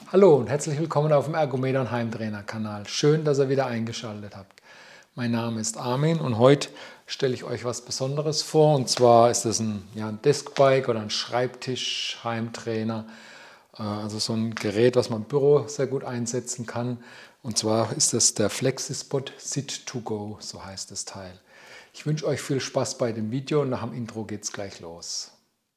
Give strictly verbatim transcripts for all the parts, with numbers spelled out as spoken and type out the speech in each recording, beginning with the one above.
Hallo und herzlich willkommen auf dem Ergometer und Heimtrainer Kanal. Schön, dass ihr wieder eingeschaltet habt. Mein Name ist Armin und heute stelle ich euch was Besonderes vor. Und zwar ist es ein, ja, ein Deskbike oder ein Schreibtisch-Heimtrainer. Also so ein Gerät, was man im Büro sehr gut einsetzen kann. Und zwar ist das der Flexispot Sit to Go, so heißt das Teil. Ich wünsche euch viel Spaß bei dem Video und nach dem Intro geht es gleich los.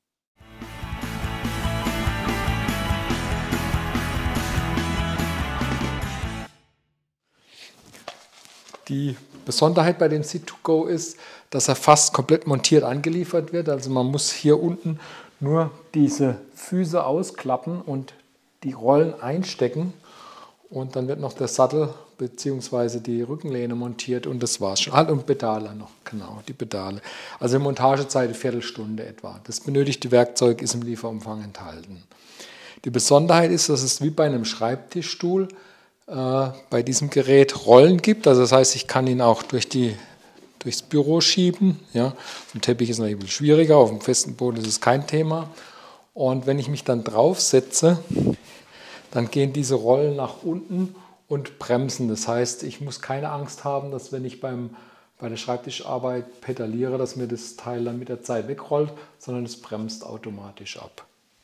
Die Besonderheit bei dem Sit to Go ist, dass er fast komplett montiert angeliefert wird. Also man muss hier unten nur diese Füße ausklappen und die Rollen einstecken. Und dann wird noch der Sattel bzw. die Rückenlehne montiert und das war's schon. Ah, und Pedale noch, genau, die Pedale. Also Montagezeit eine Viertelstunde etwa. Das benötigte Werkzeug ist im Lieferumfang enthalten. Die Besonderheit ist, dass es wie bei einem Schreibtischstuhl bei diesem Gerät Rollen gibt. Also das heißt, ich kann ihn auch durch die, durchs Büro schieben. Ja. Auf dem Teppich ist es noch ein bisschen schwieriger, auf dem festen Boden ist es kein Thema. Und wenn ich mich dann draufsetze, dann gehen diese Rollen nach unten und bremsen. Das heißt, ich muss keine Angst haben, dass wenn ich beim, bei der Schreibtischarbeit pedaliere, dass mir das Teil dann mit der Zeit wegrollt, sondern es bremst automatisch ab.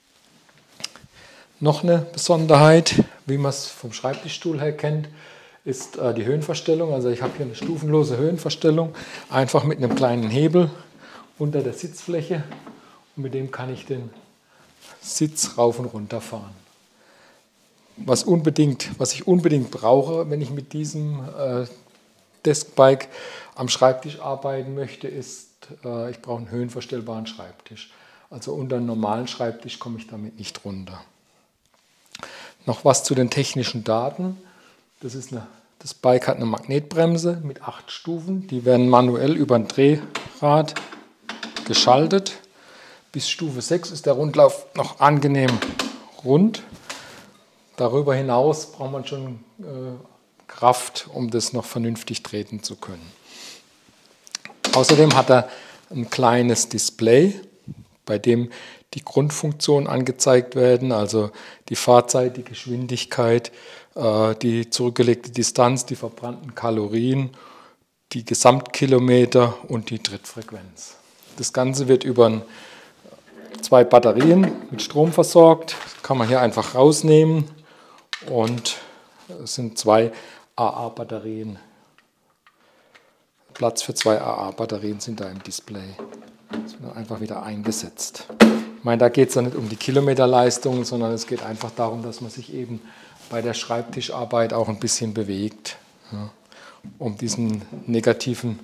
Noch eine Besonderheit, wie man es vom Schreibtischstuhl her kennt, ist äh, die Höhenverstellung. Also ich habe hier eine stufenlose Höhenverstellung, einfach mit einem kleinen Hebel unter der Sitzfläche und mit dem kann ich den Sitz rauf und runter fahren. Was, unbedingt, was ich unbedingt brauche, wenn ich mit diesem äh, Deskbike am Schreibtisch arbeiten möchte, ist, äh, ich brauche einen höhenverstellbaren Schreibtisch. Also unter einen normalen Schreibtisch komme ich damit nicht runter. Noch was zu den technischen Daten. Das, ist eine, das Bike hat eine Magnetbremse mit acht Stufen. Die werden manuell über ein Drehrad geschaltet. Bis Stufe sechs ist der Rundlauf noch angenehm rund. Darüber hinaus braucht man schon äh, Kraft, um das noch vernünftig treten zu können. Außerdem hat er ein kleines Display, bei dem die Grundfunktionen angezeigt werden, also die Fahrzeit, die Geschwindigkeit, die zurückgelegte Distanz, die verbrannten Kalorien, die Gesamtkilometer und die Trittfrequenz. Das Ganze wird über zwei Batterien mit Strom versorgt. Das kann man hier einfach rausnehmen und es sind zwei A A-Batterien. Platz für zwei A A-Batterien sind da im Display. Das wird einfach wieder eingesetzt. Ich meine, da geht es ja nicht um die Kilometerleistung, sondern es geht einfach darum, dass man sich eben bei der Schreibtischarbeit auch ein bisschen bewegt, ja, um diesen negativen,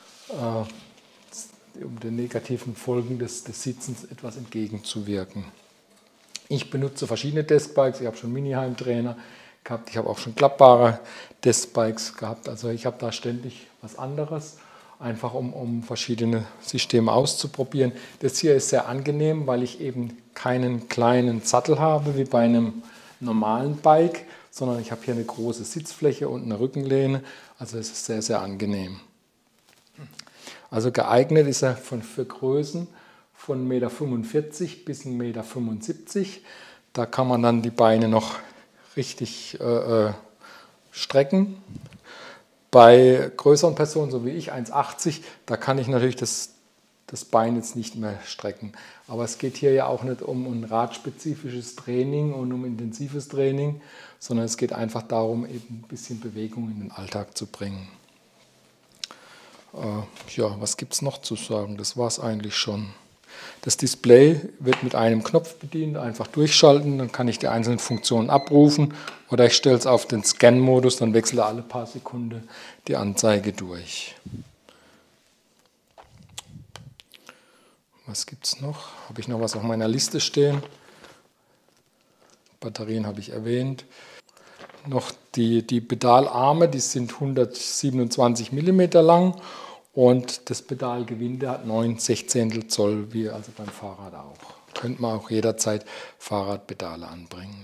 äh, um den negativen Folgen des, des Sitzens etwas entgegenzuwirken. Ich benutze verschiedene Deskbikes, ich habe schon Mini-Heimtrainer gehabt, ich habe auch schon klappbare Deskbikes gehabt, also ich habe da ständig was anderes. Einfach um, um verschiedene Systeme auszuprobieren. Das hier ist sehr angenehm, weil ich eben keinen kleinen Sattel habe wie bei einem normalen Bike, sondern ich habe hier eine große Sitzfläche und eine Rückenlehne. Also es ist sehr, sehr angenehm. Also geeignet ist er von, für Größen von eins Komma fünfundvierzig bis eins Komma fünfundsiebzig. Da kann man dann die Beine noch richtig äh, strecken. Bei größeren Personen, so wie ich, eins Komma achtzig, da kann ich natürlich das, das Bein jetzt nicht mehr strecken. Aber es geht hier ja auch nicht um ein radspezifisches Training und um intensives Training, sondern es geht einfach darum, eben ein bisschen Bewegung in den Alltag zu bringen. Äh, ja, was gibt es noch zu sagen? Das war es eigentlich schon. Das Display wird mit einem Knopf bedient, einfach durchschalten, dann kann ich die einzelnen Funktionen abrufen oder ich stelle es auf den Scan-Modus, dann wechsle alle paar Sekunden die Anzeige durch. Was gibt es noch? Habe ich noch was auf meiner Liste stehen? Batterien habe ich erwähnt. Noch die, die Pedalarme, die sind hundertsiebenundzwanzig Millimeter lang. Und das Pedalgewinde hat neun Sechzehntel Zoll, wie also beim Fahrrad auch. Könnte man auch jederzeit Fahrradpedale anbringen.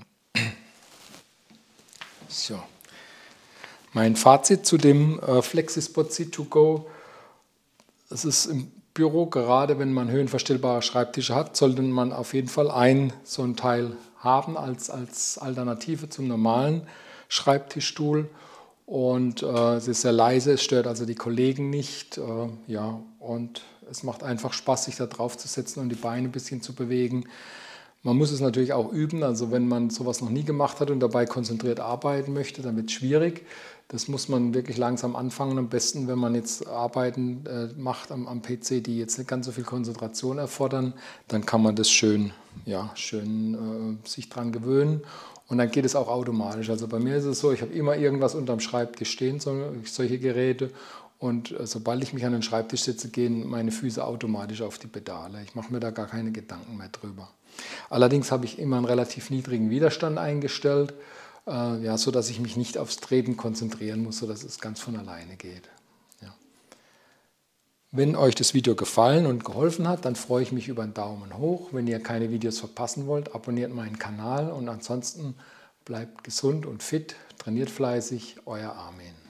So. Mein Fazit zu dem äh, Flexispot Sit to Go. Es ist im Büro, gerade wenn man höhenverstellbare Schreibtische hat, sollte man auf jeden Fall ein so ein Teil haben als, als Alternative zum normalen Schreibtischstuhl. Und äh, es ist sehr leise, es stört also die Kollegen nicht. Äh, ja, und es macht einfach Spaß, sich da drauf zu setzen und die Beine ein bisschen zu bewegen. Man muss es natürlich auch üben, also wenn man sowas noch nie gemacht hat und dabei konzentriert arbeiten möchte, dann wird es schwierig. Das muss man wirklich langsam anfangen. Am besten, wenn man jetzt Arbeiten äh, macht am, am P C, die jetzt nicht ganz so viel Konzentration erfordern, dann kann man das schön, ja, schön äh, sich dran gewöhnen. Und dann geht es auch automatisch. Also bei mir ist es so, ich habe immer irgendwas unterm Schreibtisch stehen, solche Geräte. Und äh, sobald ich mich an den Schreibtisch setze, gehen meine Füße automatisch auf die Pedale. Ich mache mir da gar keine Gedanken mehr drüber. Allerdings habe ich immer einen relativ niedrigen Widerstand eingestellt, äh, ja, sodass ich mich nicht aufs Treten konzentrieren muss, sodass es ganz von alleine geht. Ja. Wenn euch das Video gefallen und geholfen hat, dann freue ich mich über einen Daumen hoch. Wenn ihr keine Videos verpassen wollt, abonniert meinen Kanal und ansonsten bleibt gesund und fit, trainiert fleißig, euer Armin.